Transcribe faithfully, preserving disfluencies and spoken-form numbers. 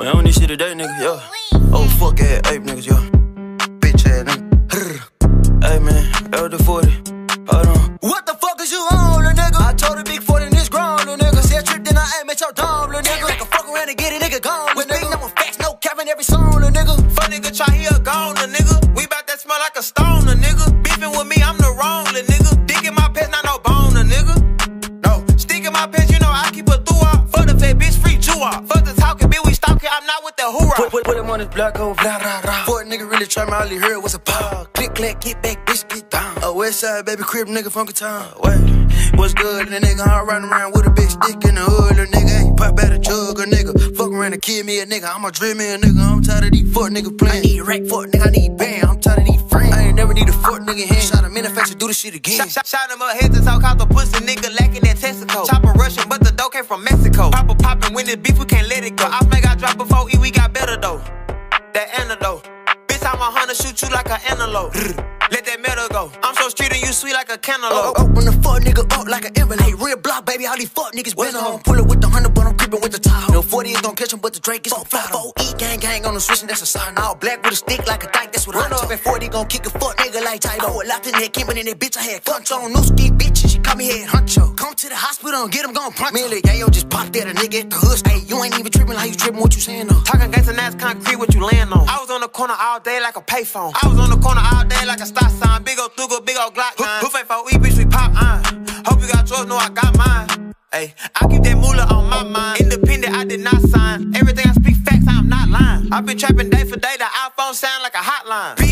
Man, on this shit today, nigga, yeah. Oh, fuck ass ape niggas, yeah. Bitch ass nigga. Hey, man, that was the forty. Hold on. What the fuck is you on, little nigga? I told a big forty in this grown, little nigga. See a trip, then I aim at your dome, little nigga. Like a fuck around and get a nigga gone, little nigga. I'm facts, no capping every song, little nigga. Fuck nigga try, he a gone, little nigga. We bout that smell like a stone, little nigga. Beefing with me, I'm the wrong, little nigga. Dick in my pants, not no bone, little nigga. No, stick in my pants, you know I keep a through-out. Fuck the fat bitch, free Jew-out. Fuck the talking, bitch, we stalking, I'm not with the hoorah. Put, put, put him on his block, oh, blah, blah, blah. Boy, nigga really try me, all he heard was a pop. Click, click, get back, bitch, get down. A west side, baby, crib, nigga, funky town. Wait, what's good, the nigga, I'm riding around with a big stick in the hood, little nigga. Hey, pop out a jug, a nigga. Fuck around and kill me a nigga, I'ma dream me a nigga. I'm tired of these fuck niggas playing. I need rack, fuck nigga, I need band. I'm tired of these friends. I ain't never need a fuck nigga hand. Shot a manufacturer, do the shit again. Shot, shot, shot him up, head to talk out the pussy, nigga, lacking that testicle. Chopper Russian, but the dough came from Mexico. Papa poppin', when it's beef, we can't let it go. I make I drop before E, we got better though. That antidote. Bitch, I'm a hunter, shoot you like an antelope. Let that metal go. I'm so street and you sweet like a cantaloupe. Oh, open the fuck nigga up like an envelope. Real block, baby, all these fuck niggas been on. Pull it with the hundred, but I'm creeping with the top. No forty is gon' catch him, but the Drake is gon' fly. four E gang gang on the switch, and that's a sign. All black with a stick like a dyke, that's what I'm talking. forty gon' kick a fuck nigga like Tybo. I locked in that Kim, but in that bitch I had punch on. No ski bitch, and she call me head huncho. Come to the hospital and get him gon' punch. Me and Lil Yayo just popped at a nigga at the hood. Hey, you ain't even tripping like you tripping, what you saying though? Talking gangsta, that's concrete, what you laying on. I was on the corner all day like a payphone. I was on the corner all day like a stop sign. Big ol' Thuga, big ol' Glock nine. Who ain't for E, bitch, we pop on. Hope you got yours, know I got mine. Ay, I keep that moolah on my mind. Independent, I did not sign. Everything I speak facts, I'm not lying. I've been trapping day for day, the iPhone sound like a hotline.